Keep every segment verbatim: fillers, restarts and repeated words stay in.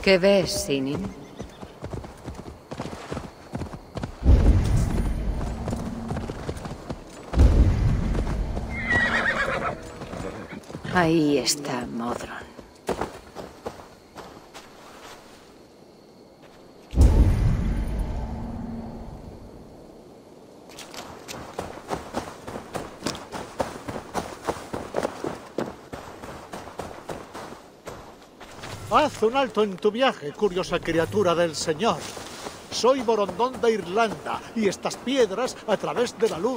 ¿Qué ves, Sinin? Ahí está Modron. Haz un alto en tu viaje, curiosa criatura del Señor. Soy Borondón de Irlanda, y estas piedras a través de la luz.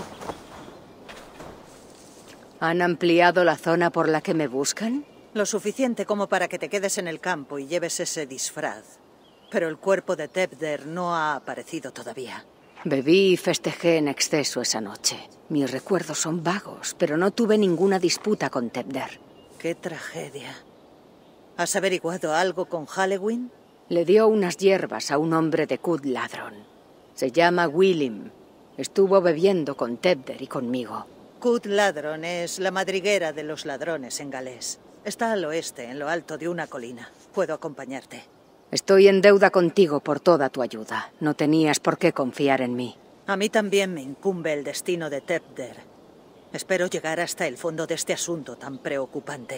¿Han ampliado la zona por la que me buscan? Lo suficiente como para que te quedes en el campo y lleves ese disfraz. Pero el cuerpo de Tebder no ha aparecido todavía. Bebí y festejé en exceso esa noche. Mis recuerdos son vagos, pero no tuve ninguna disputa con Tebder. ¡Qué tragedia! ¿Has averiguado algo con Halloween? Le dio unas hierbas a un hombre de Cud Ladron. Se llama Willim. Estuvo bebiendo con Tebder y conmigo. Cud Ladron es la madriguera de los ladrones en galés. Está al oeste, en lo alto de una colina. Puedo acompañarte. Estoy en deuda contigo por toda tu ayuda. No tenías por qué confiar en mí. A mí también me incumbe el destino de Tebder. Espero llegar hasta el fondo de este asunto tan preocupante.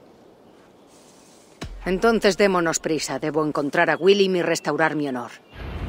Entonces démonos prisa. Debo encontrar a Willim y restaurar mi honor.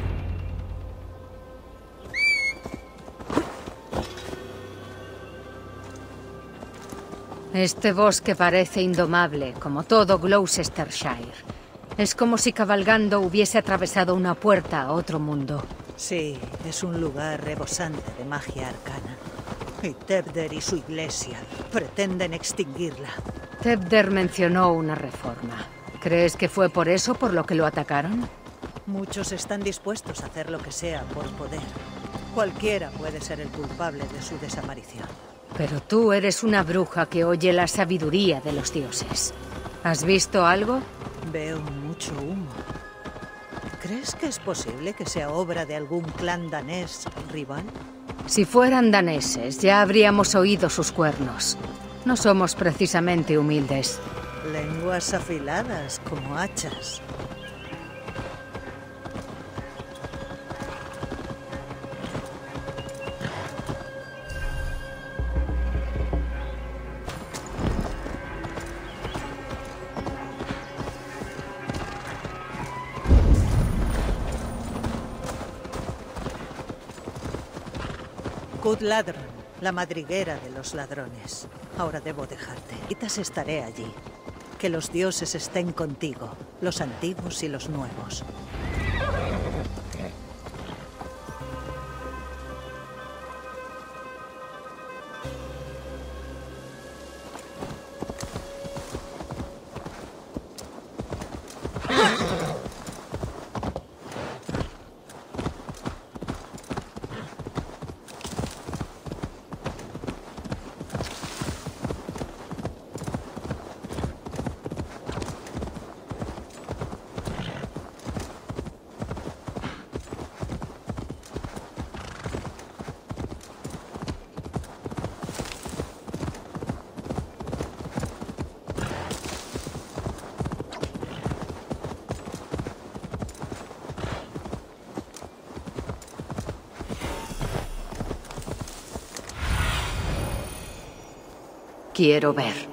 Este bosque parece indomable, como todo Gloucestershire. Es como si cabalgando hubiese atravesado una puerta a otro mundo. Sí, es un lugar rebosante de magia arcana. Y Tebder y su iglesia pretenden extinguirla. Tebder mencionó una reforma. ¿Crees que fue por eso por lo que lo atacaron? Muchos están dispuestos a hacer lo que sea por poder. Cualquiera puede ser el culpable de su desaparición. Pero tú eres una bruja que oye la sabiduría de los dioses. ¿Has visto algo? Veo mucho humo. ¿Crees que es posible que sea obra de algún clan danés rival? Si fueran daneses, ya habríamos oído sus cuernos. No somos precisamente humildes. Lenguas afiladas como hachas. Cud Ladron, la madriguera de los ladrones. Ahora debo dejarte. Quizás estaré allí. Que los dioses estén contigo, los antiguos y los nuevos. Quiero ver.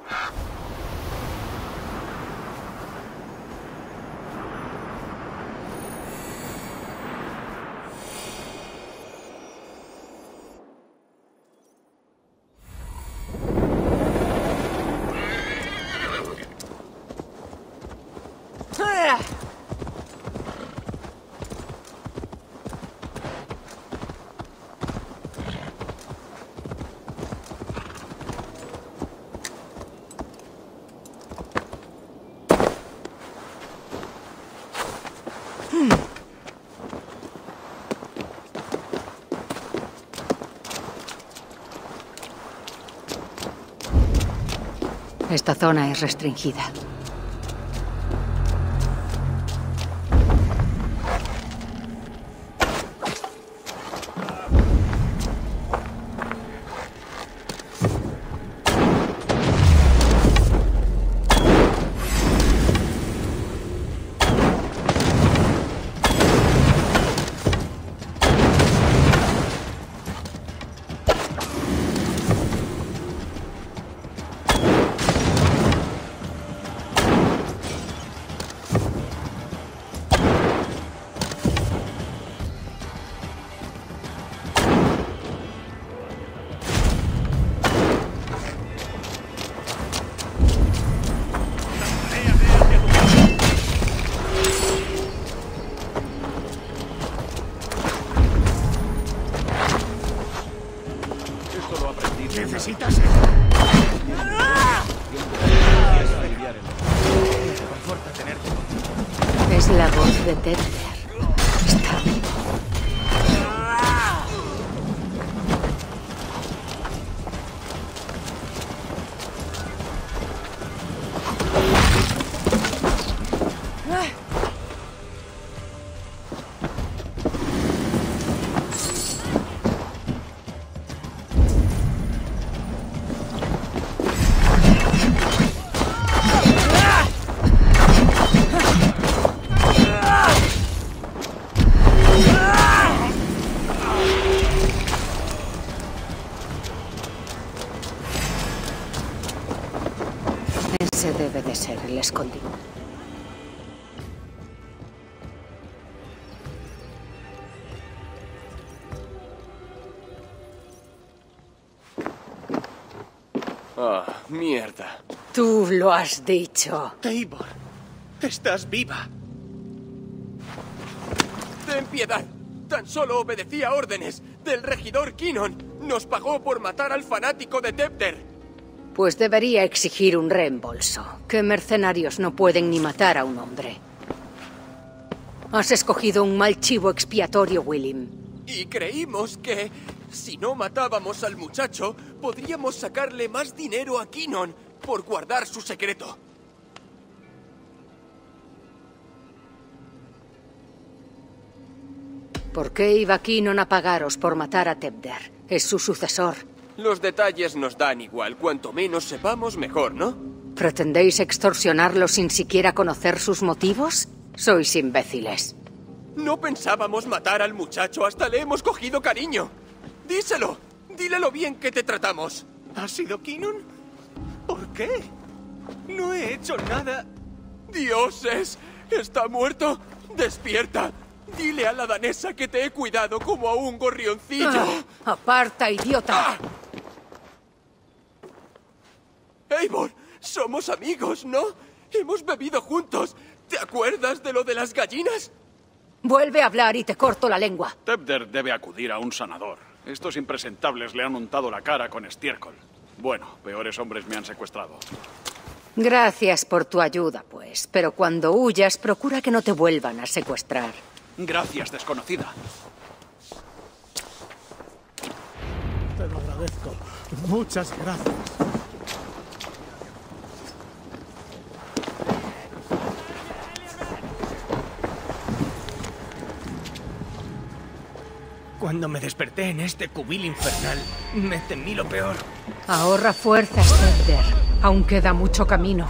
Esta zona es restringida. ¿Necesitas? Conforta tenerte. Es la voz de Tedder. Está vivo. Ese debe de ser el escondite. Ah, mierda. Tú lo has dicho. Eivor, estás viva. ¡Ten piedad! Tan solo obedecía órdenes del regidor Kinnon. Nos pagó por matar al fanático de Tebder. Pues debería exigir un reembolso. ¿Qué mercenarios no pueden ni matar a un hombre? Has escogido un mal chivo expiatorio, William. Y creímos que, si no matábamos al muchacho, podríamos sacarle más dinero a Kinnon por guardar su secreto. ¿Por qué iba Kinnon a pagaros por matar a Tebder? Es su sucesor. Los detalles nos dan igual. Cuanto menos sepamos, mejor, ¿no? ¿Pretendéis extorsionarlo sin siquiera conocer sus motivos? Sois imbéciles. No pensábamos matar al muchacho, hasta le hemos cogido cariño. Díselo. Dile lo bien que te tratamos. ¿Ha sido Kinnon? ¿Por qué? No he hecho nada. ¡Dioses! ¿Está muerto? ¡Despierta! Dile a la danesa que te he cuidado como a un gorrioncillo. Ah, ¡aparta, idiota! ¡Ah! Eivor, somos amigos, ¿no? Hemos bebido juntos. ¿Te acuerdas de lo de las gallinas? Vuelve a hablar y te corto la lengua. Tebder debe acudir a un sanador. Estos impresentables le han untado la cara con estiércol. Bueno, peores hombres me han secuestrado. Gracias por tu ayuda, pues. Pero cuando huyas, procura que no te vuelvan a secuestrar. Gracias, desconocida. Te lo agradezco. Muchas gracias. Cuando me desperté en este cubil infernal, me temí lo peor. Ahorra fuerzas, Tebder. Aún queda mucho camino.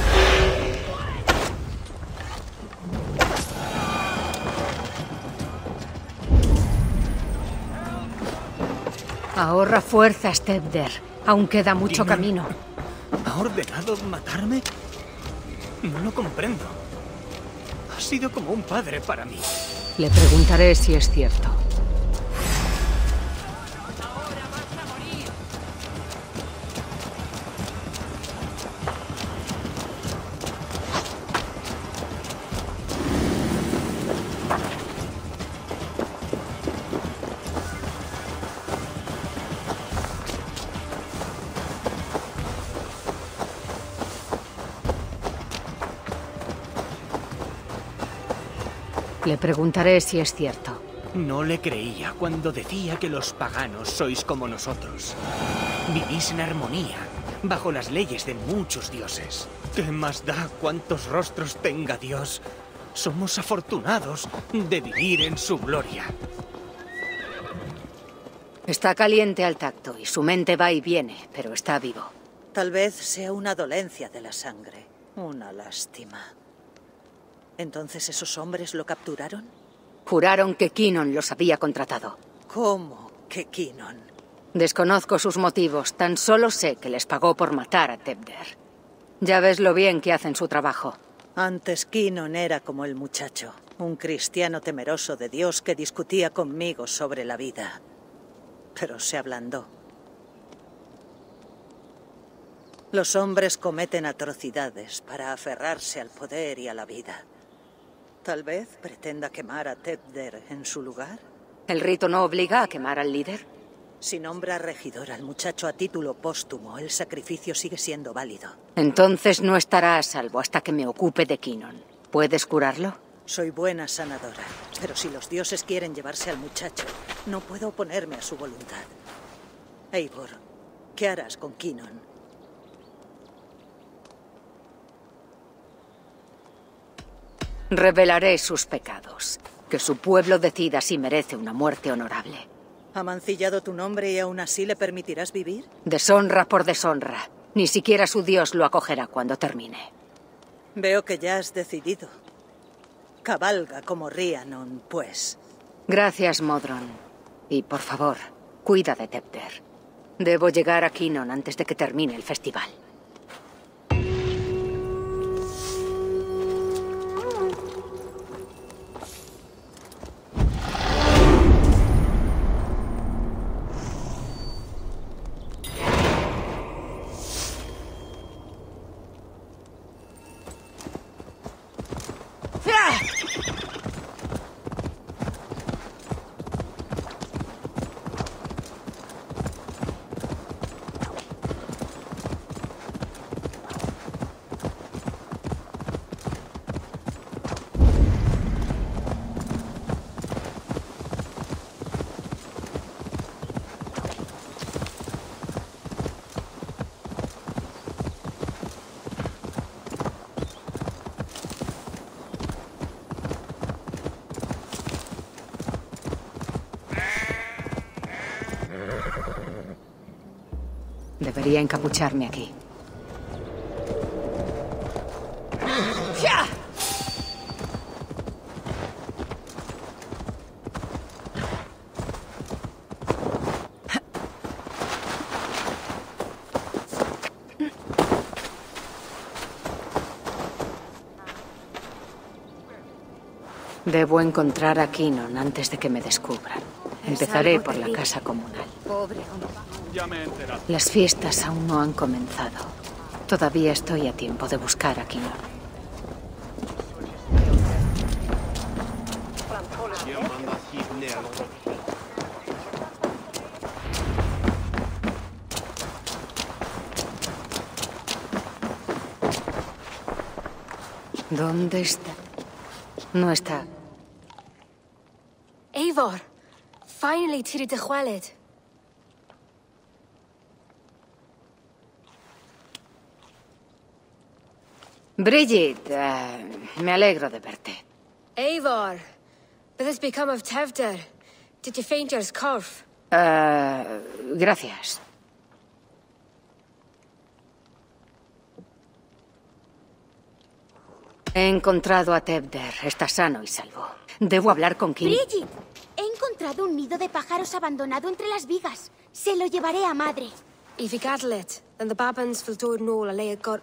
Ahorra fuerzas, Tebder. Aún queda mucho Kinnon camino. ¿Ha ordenado matarme? No lo comprendo. Ha sido como un padre para mí. Le preguntaré si es cierto. Le preguntaré si es cierto. No le creía cuando decía que los paganos sois como nosotros. Vivís en armonía, bajo las leyes de muchos dioses. ¿Qué más da cuántos rostros tenga Dios? Somos afortunados de vivir en su gloria. Está caliente al tacto y su mente va y viene, pero está vivo. Tal vez sea una dolencia de la sangre. Una lástima. ¿Entonces esos hombres lo capturaron? Juraron que Kinnon los había contratado. ¿Cómo que Kinnon? Desconozco sus motivos, tan solo sé que les pagó por matar a Tebder. Ya ves lo bien que hacen su trabajo. Antes Kinnon era como el muchacho, un cristiano temeroso de Dios que discutía conmigo sobre la vida. Pero se ablandó. Los hombres cometen atrocidades para aferrarse al poder y a la vida. Tal vez pretenda quemar a Tebder en su lugar. ¿El rito no obliga a quemar al líder? Si nombra regidor al muchacho a título póstumo, el sacrificio sigue siendo válido. Entonces no estará a salvo hasta que me ocupe de Kynon. ¿Puedes curarlo? Soy buena sanadora, pero si los dioses quieren llevarse al muchacho, no puedo oponerme a su voluntad. Eivor, ¿qué harás con Kynon? Revelaré sus pecados. Que su pueblo decida si merece una muerte honorable. ¿Ha mancillado tu nombre y aún así le permitirás vivir? Deshonra por deshonra. Ni siquiera su dios lo acogerá cuando termine. Veo que ya has decidido. Cabalga como Rhiannon, pues. Gracias, Modron. Y por favor, cuida de Tepter. Debo llegar a Kynon antes de que termine el festival. Debería encapucharme aquí. Debo encontrar a Kynon antes de que me descubran. Empezaré por la casa comunal. Pobre hombre. Ya me he enterado. Las fiestas aún no han comenzado. Todavía estoy a tiempo de buscar a Kynon. ¿Dónde está? No está. Eivor, finally tíre de chwaled. Bridget, uh, me alegro de verte. Eivor, what has become of Tevder? Did you faint your scarf? Uh, gracias. He encontrado a Tevder. Está sano y salvo. Debo hablar con Kynon. Bridget, he encontrado un nido de pájaros abandonado entre las vigas. Se lo llevaré a madre. If you cattle it, then the babans will do no a lay got.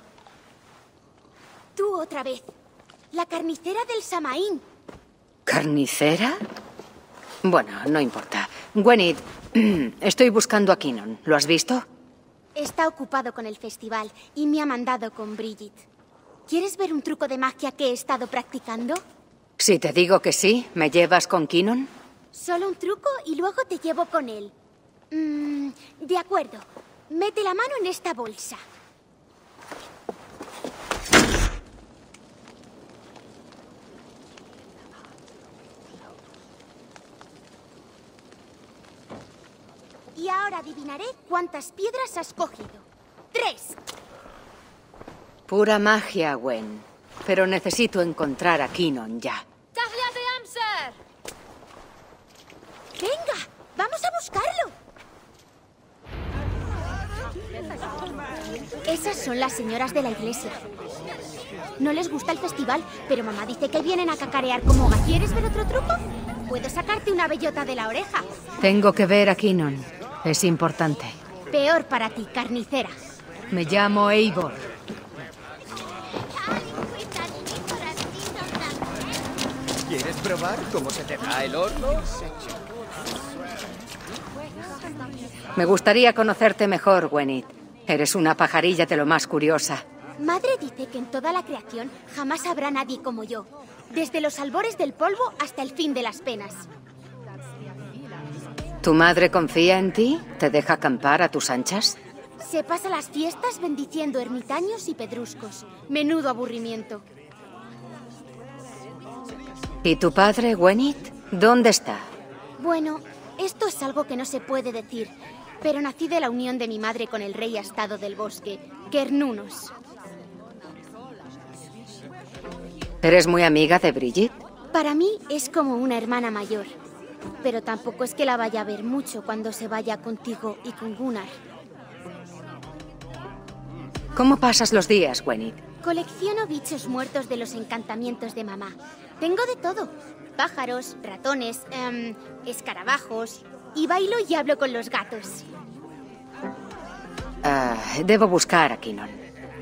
Tú otra vez. La carnicera del Samaín. ¿Carnicera? Bueno, no importa. Gwenit, estoy buscando a Kynon. ¿Lo has visto? Está ocupado con el festival y me ha mandado con Bridget. ¿Quieres ver un truco de magia que he estado practicando? Si te digo que sí, ¿me llevas con Kynon? Solo un truco y luego te llevo con él. Mm, de acuerdo. Mete la mano en esta bolsa. Y ahora adivinaré cuántas piedras has cogido. ¡Tres! Pura magia, Gwen. Pero necesito encontrar a Kynon ya. ¡Venga! ¡Vamos a buscarlo! Esas son las señoras de la iglesia. No les gusta el festival, pero mamá dice que vienen a cacarear como gas. ¿Quieres ver otro truco? Puedo sacarte una bellota de la oreja. Tengo que ver a Kynon. Es importante. Peor para ti, carnicera. Me llamo Eivor. ¿Quieres probar cómo se te da el horno? Me gustaría conocerte mejor, Gwenit. Eres una pajarilla de lo más curiosa. Madre dice que en toda la creación jamás habrá nadie como yo. Desde los albores del polvo hasta el fin de las penas. ¿Tu madre confía en ti? ¿Te deja acampar a tus anchas? Se pasa las fiestas bendiciendo ermitaños y pedruscos. Menudo aburrimiento. ¿Y tu padre, Gwenit? ¿Dónde está? Bueno, esto es algo que no se puede decir, pero nací de la unión de mi madre con el rey astado del bosque, Cernunnos. ¿Eres muy amiga de Brigitte? Para mí es como una hermana mayor, pero tampoco es que la vaya a ver mucho cuando se vaya contigo y con Gunnar. ¿Cómo pasas los días, Gwenit? Colecciono bichos muertos de los encantamientos de mamá. Tengo de todo. Pájaros, ratones, um, escarabajos. Y bailo y hablo con los gatos. Uh, debo buscar a Kinon.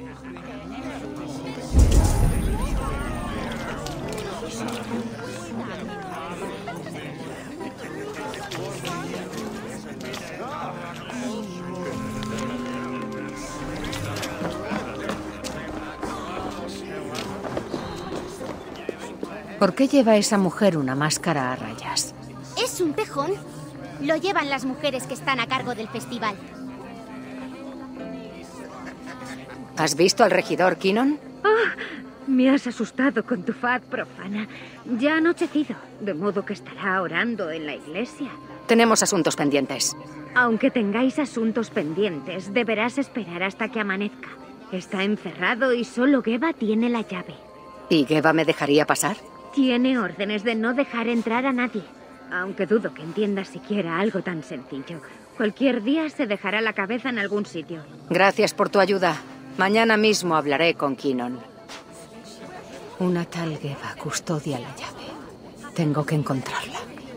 ¿Por qué lleva esa mujer una máscara a rayas? Es un tejón. Lo llevan las mujeres que están a cargo del festival. ¿Has visto al regidor Kinon? Oh, me has asustado con tu faz profana. Ya ha anochecido, de modo que estará orando en la iglesia. Tenemos asuntos pendientes. Aunque tengáis asuntos pendientes, deberás esperar hasta que amanezca. Está encerrado y solo Geva tiene la llave. ¿Y Geva me dejaría pasar? Tiene órdenes de no dejar entrar a nadie. Aunque dudo que entienda siquiera algo tan sencillo. Cualquier día se dejará la cabeza en algún sitio. Gracias por tu ayuda. Mañana mismo hablaré con Kinon. Una tal Geva custodia la llave. Tengo que encontrarla.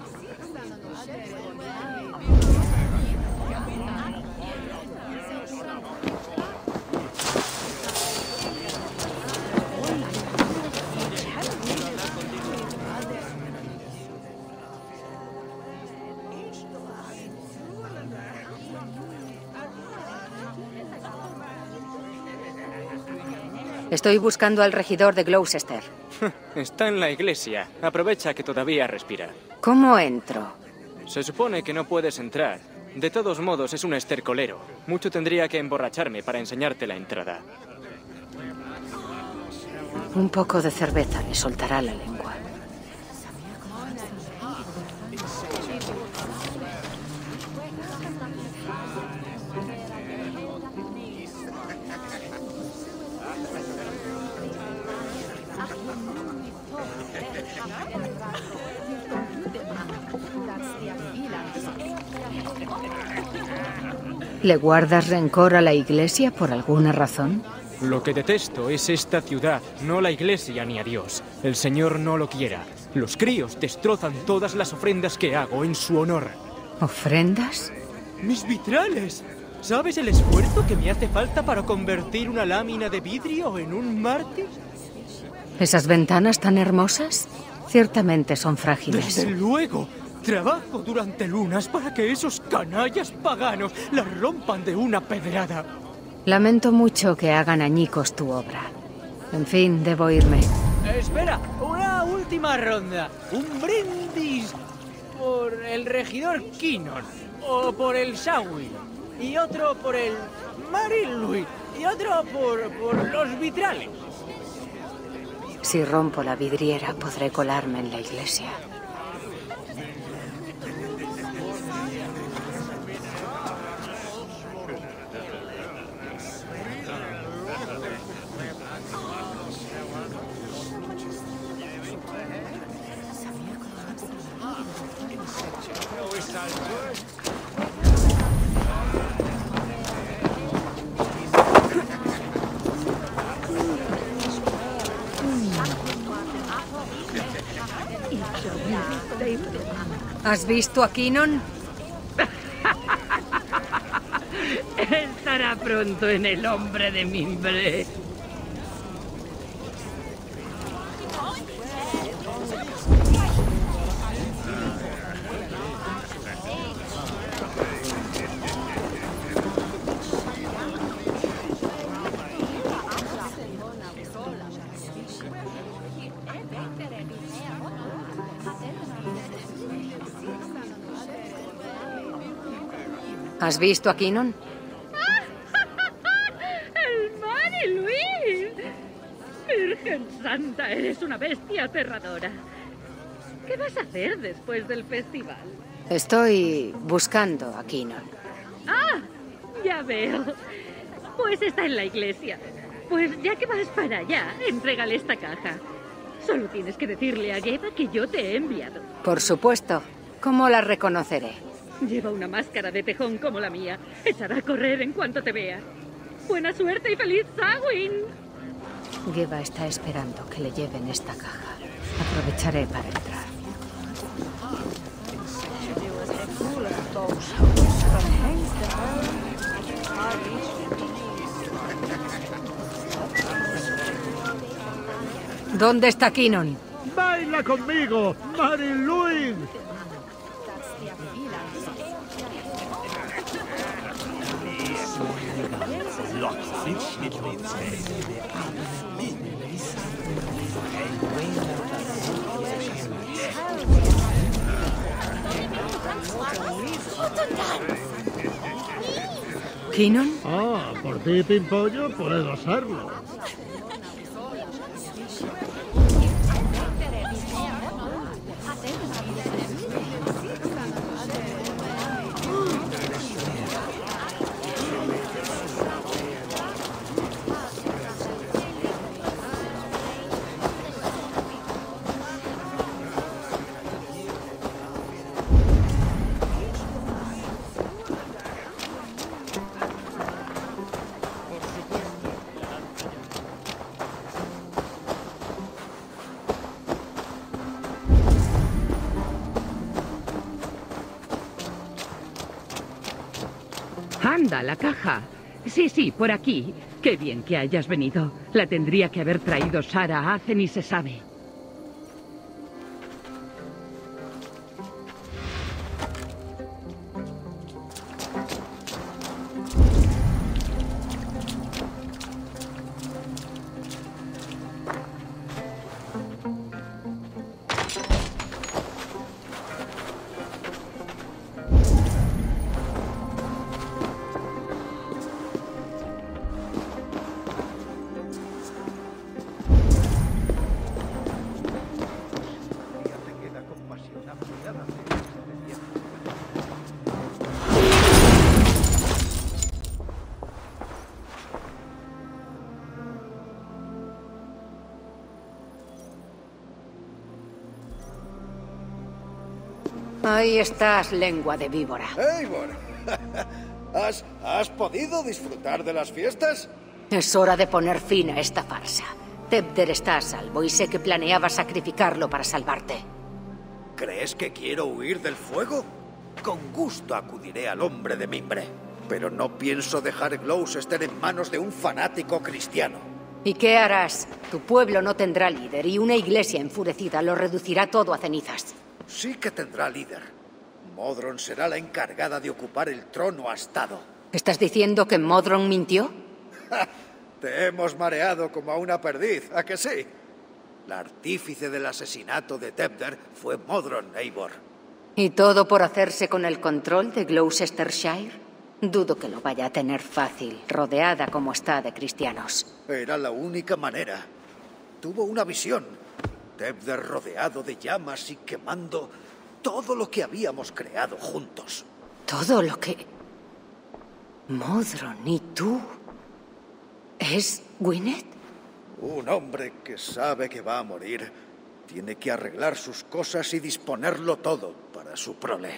Estoy buscando al regidor de Gloucester. Está en la iglesia. Aprovecha que todavía respira. ¿Cómo entro? Se supone que no puedes entrar. De todos modos, es un estercolero. Mucho tendría que emborracharme para enseñarte la entrada. Un poco de cerveza le soltará la lengua. ¿Le guardas rencor a la iglesia por alguna razón? Lo que detesto es esta ciudad, no la iglesia ni a Dios. El Señor no lo quiera. Los críos destrozan todas las ofrendas que hago en su honor. ¿Ofrendas? ¡Mis vitrales! ¿Sabes el esfuerzo que me hace falta para convertir una lámina de vidrio en un mártir? ¿Esas ventanas tan hermosas? Ciertamente son frágiles. ¡Desde luego! Trabajo durante lunas para que esos canallas paganos las rompan de una pedrada. Lamento mucho que hagan añicos tu obra. En fin, debo irme. Espera, una última ronda. Un brindis por el regidor Kinon, o por el Samhain, y otro por el Marilwy, y otro por, por los vitrales. Si rompo la vidriera, podré colarme en la iglesia. ¿Has visto a Kinon? Estará pronto en el hombre de mimbre. ¿Has visto a Kinnon? ¡El Mari Luis! Virgen Santa, eres una bestia aterradora. ¿Qué vas a hacer después del festival? Estoy buscando a Kinnon. ¡Ah! Ya veo. Pues está en la iglesia. Pues ya que vas para allá, entrégale esta caja. Solo tienes que decirle a Geva que yo te he enviado. Por supuesto. ¿Cómo la reconoceré? Lleva una máscara de tejón como la mía. Echará a correr en cuanto te vea. Buena suerte y feliz Samhain. Geva está esperando que le lleven esta caja. Aprovecharé para entrar. ¿Dónde está Kinnon? ¡Baila conmigo, Mari Louise! ¿Kinnon? Ah, por ti, Pimpollo, puedo hacerlo. Anda, la caja. Sí, sí, por aquí. Qué bien que hayas venido. La tendría que haber traído Sara hace ni se sabe. Ahí estás, lengua de víbora. Eivor, ¿has, ¿has podido disfrutar de las fiestas? Es hora de poner fin a esta farsa. Tebder está a salvo y sé que planeaba sacrificarlo para salvarte. ¿Crees que quiero huir del fuego? Con gusto acudiré al hombre de mimbre. Pero no pienso dejar Gloucester en manos de un fanático cristiano. ¿Y qué harás? Tu pueblo no tendrá líder y una iglesia enfurecida lo reducirá todo a cenizas. Sí que tendrá líder. Modron será la encargada de ocupar el trono astado. ¿Estás diciendo que Modron mintió? ¡Ja! Te hemos mareado como a una perdiz, ¿a que sí? La artífice del asesinato de Tebder fue Modron, Eivor. ¿Y todo por hacerse con el control de Gloucestershire? Dudo que lo vaya a tener fácil, rodeada como está de cristianos. Era la única manera. Tuvo una visión. Tebder rodeado de llamas y quemando todo lo que habíamos creado juntos. ¿Todo lo que...? Modron y tú... ¿Es Gwyneth? Un hombre que sabe que va a morir tiene que arreglar sus cosas y disponerlo todo para su prole.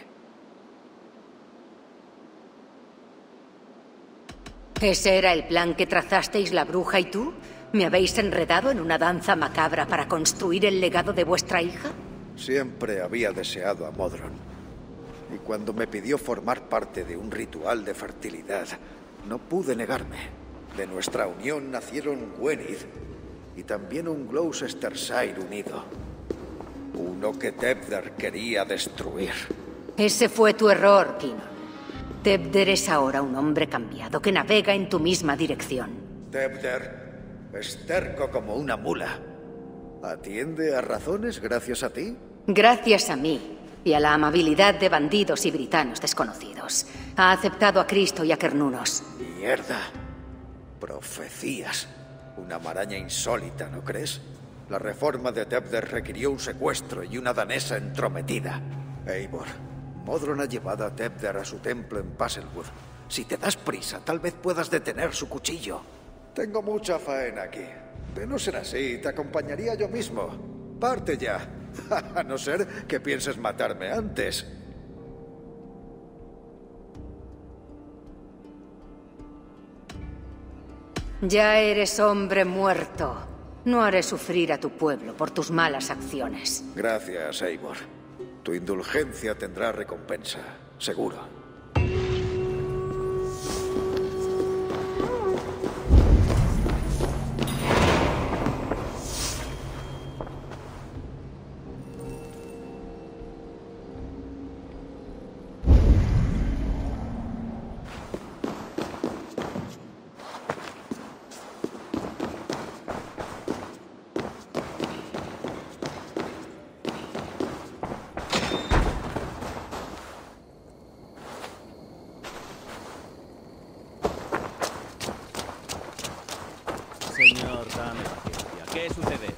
¿Ese era el plan que trazasteis la bruja y tú? ¿Me habéis enredado en una danza macabra para construir el legado de vuestra hija? Siempre había deseado a Modron. Y cuando me pidió formar parte de un ritual de fertilidad, no pude negarme. De nuestra unión nacieron Gwyneth y también un Gloucestershire unido. Uno que Tebder quería destruir. Ese fue tu error, Kinnon. Tebder es ahora un hombre cambiado que navega en tu misma dirección. Tebder es terco como una mula. ¿Atiende a razones gracias a ti? Gracias a mí. y a la amabilidad de bandidos y britanos desconocidos. Ha aceptado a Cristo y a Cernunos. Mierda. Profecías. Una maraña insólita, ¿no crees? La reforma de Tewdwr requirió un secuestro y una danesa entrometida. Eivor, Modron ha llevado a Tewdwr a su templo en Puzzlewood. Si te das prisa, tal vez puedas detener su cuchillo. Tengo mucha faena aquí. De no ser así, te acompañaría yo mismo. Parte ya. A no ser que pienses matarme antes. Ya eres hombre muerto. No haré sufrir a tu pueblo por tus malas acciones. Gracias, Eivor. Tu indulgencia tendrá recompensa, seguro. Señor, dame paciencia. ¿Qué sucede?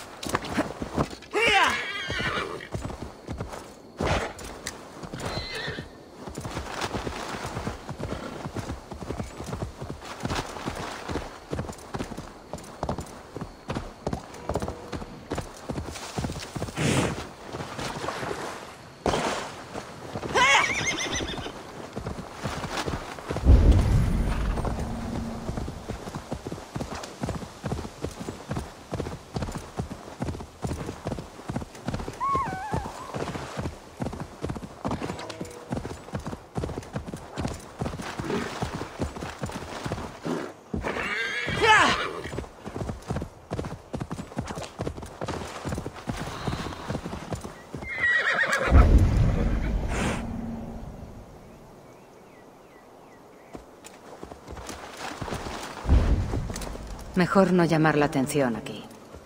Mejor no llamar la atención aquí.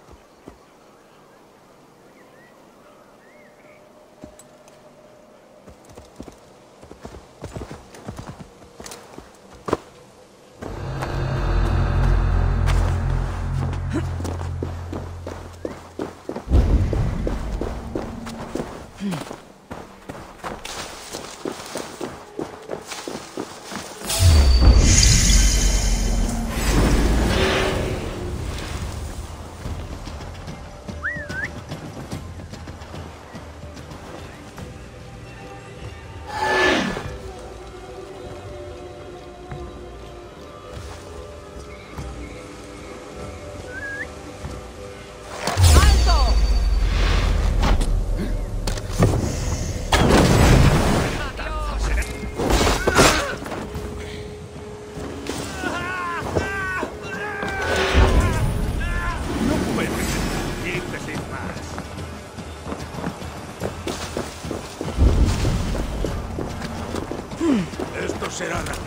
Esto será rápido.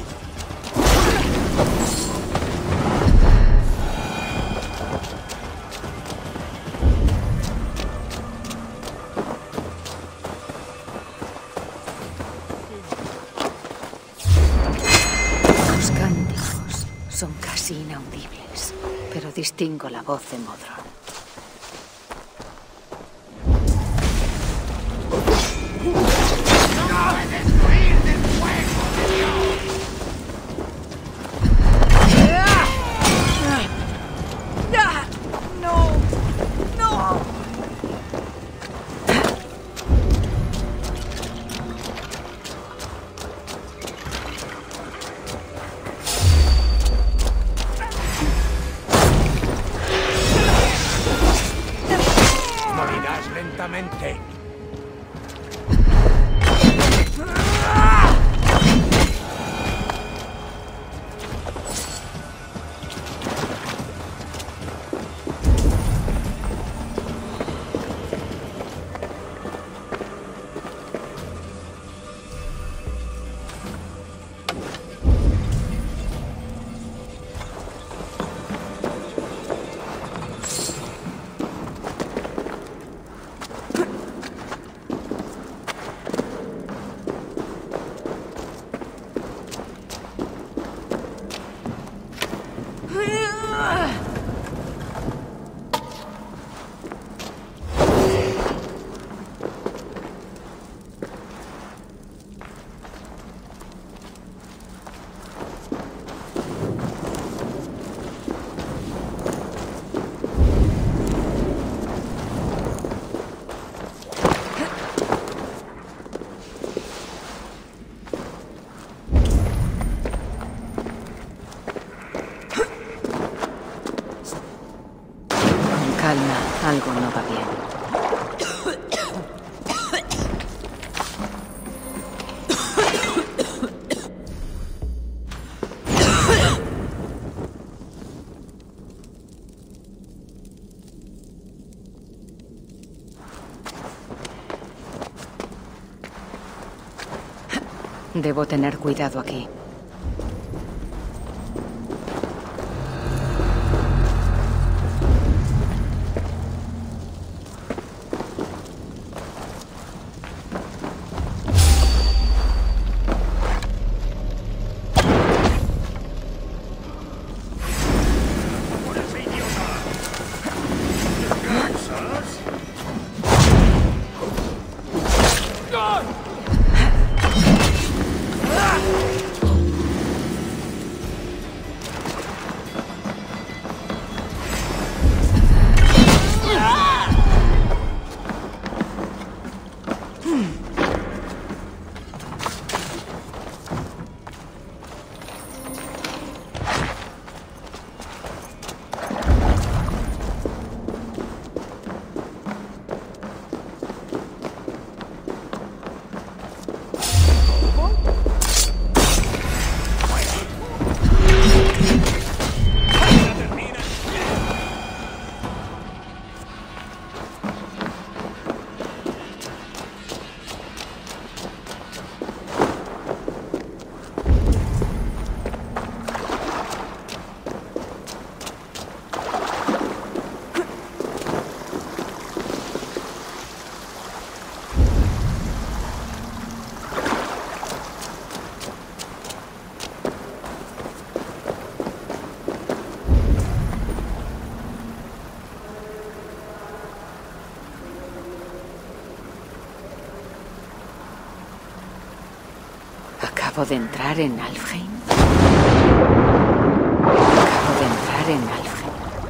Los cánticos son casi inaudibles, pero distingo la voz de Modron. Algo no va bien. Debo tener cuidado aquí. Acabo de entrar en Alfheim. Acabo de entrar en Alfheim.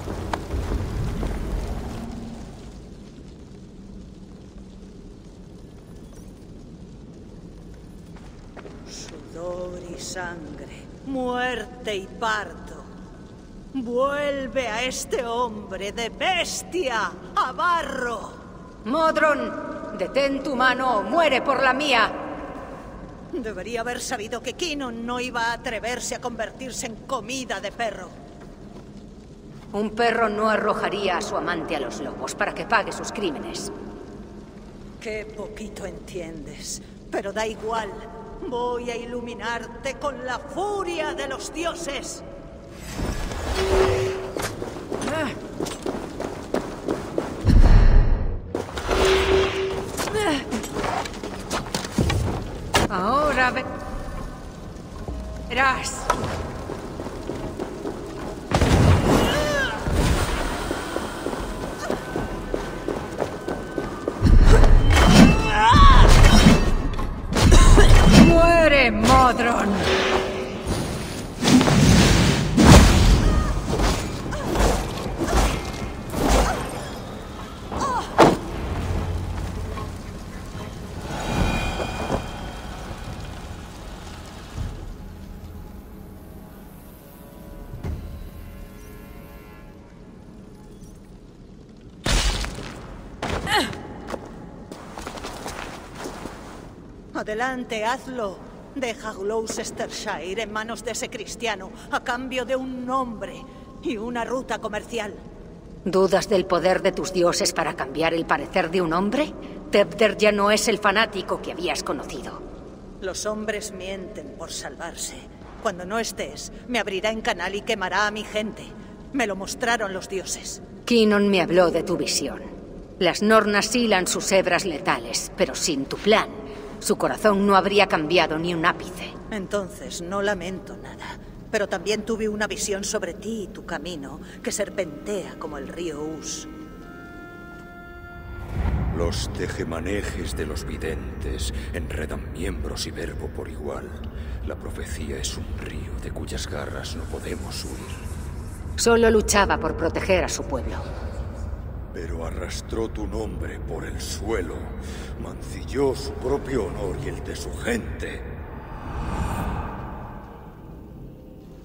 Sudor y sangre, muerte y parto. Vuelve a este hombre de bestia a barro. Modron, detén tu mano o muere por la mía. Debería haber sabido que Kinon no iba a atreverse a convertirse en comida de perro. Un perro no arrojaría a su amante a los lobos para que pague sus crímenes. Qué poquito entiendes, pero da igual. Voy a iluminarte con la furia de los dioses. Ahora ve... verás. ¡Muere, Modron! Adelante, hazlo. Deja Gloucestershire en manos de ese cristiano a cambio de un nombre y una ruta comercial. ¿Dudas del poder de tus dioses para cambiar el parecer de un hombre? Tewdwr ya no es el fanático que habías conocido. Los hombres mienten por salvarse. Cuando no estés, me abrirá en canal y quemará a mi gente. Me lo mostraron los dioses. Kinon me habló de tu visión. Las Nornas hilan sus hebras letales, pero sin tu plan, su corazón no habría cambiado ni un ápice. Entonces no lamento nada. Pero también tuve una visión sobre ti y tu camino, que serpentea como el río Us. Los tejemanejes de los videntes enredan miembros y verbo por igual. La profecía es un río de cuyas garras no podemos huir. Solo luchaba por proteger a su pueblo. Pero arrastró tu nombre por el suelo, mancilló su propio honor y el de su gente.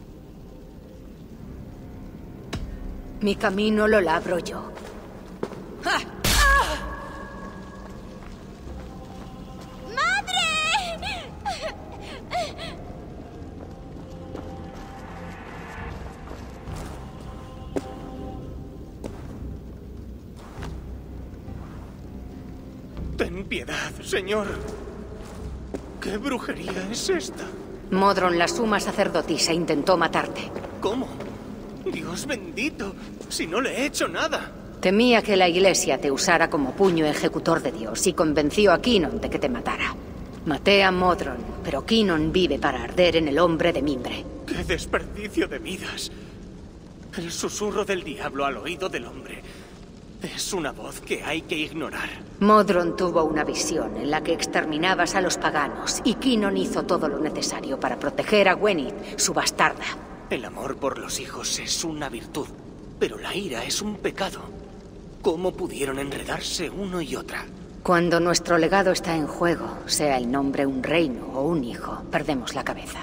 Mi camino lo labro yo. Ten piedad, señor. ¿Qué brujería es esta? Modron, la suma sacerdotisa, intentó matarte. ¿Cómo? Dios bendito, si no le he hecho nada. Temía que la iglesia te usara como puño ejecutor de Dios y convenció a Kinon de que te matara. Maté a Modron, pero Kinon vive para arder en el hombre de mimbre. ¡Qué desperdicio de vidas! El susurro del diablo al oído del hombre es una voz que hay que ignorar. Modron tuvo una visión en la que exterminabas a los paganos y Kinon hizo todo lo necesario para proteger a Gwenith, su bastarda. El amor por los hijos es una virtud, pero la ira es un pecado. ¿Cómo pudieron enredarse uno y otra? Cuando nuestro legado está en juego, sea el nombre un reino o un hijo, perdemos la cabeza.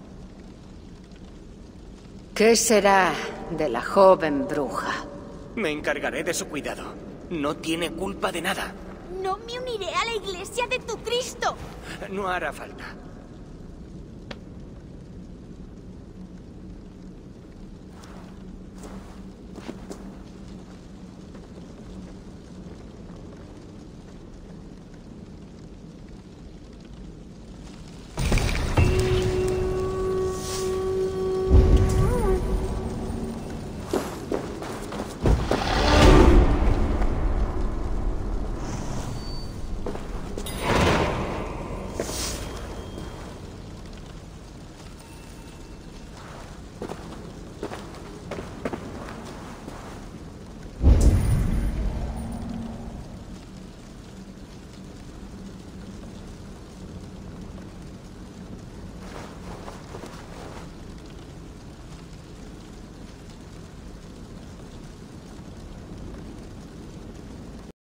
¿Qué será de la joven bruja? Me encargaré de su cuidado. No tiene culpa de nada. No me uniré a la iglesia de tu Cristo. No hará falta.